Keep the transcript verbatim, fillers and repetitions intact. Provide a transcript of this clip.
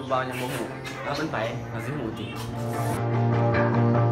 เบายังโมโหแล้วมันไปเราสิหูจริง